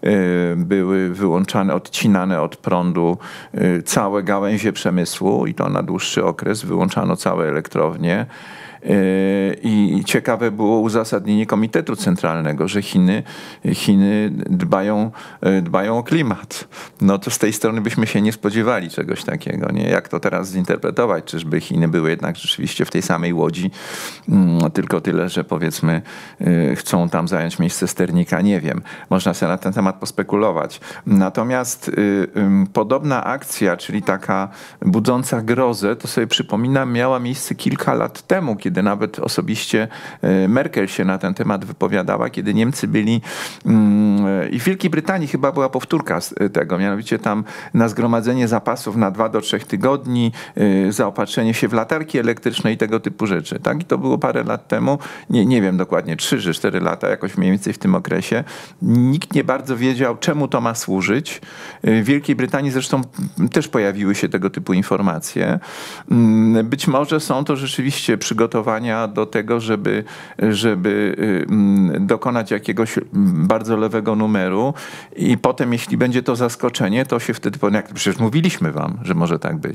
były wyłączane, odcinane od prądu całe gałęzie przemysłu i to na dłuższy okres, wyłączano całe elektrownie. I ciekawe było uzasadnienie Komitetu Centralnego, że Chiny dbają o klimat. No to z tej strony byśmy się nie spodziewali czegoś takiego. Nie? Jak to teraz zinterpretować? Czyżby Chiny były jednak rzeczywiście w tej samej łodzi, tylko tyle, że powiedzmy chcą tam zająć miejsce sternika? Nie wiem. Można sobie na ten temat pospekulować. Natomiast podobna akcja, czyli taka budząca grozę, to sobie przypominam, miała miejsce kilka lat temu, kiedy nawet osobiście Merkel się na ten temat wypowiadała, kiedy Niemcy byli i w Wielkiej Brytanii chyba była powtórka z tego, mianowicie tam na zgromadzenie zapasów na 2 do 3 tygodni, zaopatrzenie się w latarki elektryczne i tego typu rzeczy. Tak? I to było parę lat temu, nie wiem dokładnie, 3 czy 4 lata, jakoś mniej więcej w tym okresie. Nikt nie bardzo wiedział, czemu to ma służyć. W Wielkiej Brytanii zresztą też pojawiły się tego typu informacje. Być może są to rzeczywiście przygotowania do tego, żeby dokonać jakiegoś bardzo lewego numeru i potem, jeśli będzie to zaskoczenie, to się wtedy, jak przecież mówiliśmy wam, że może tak być.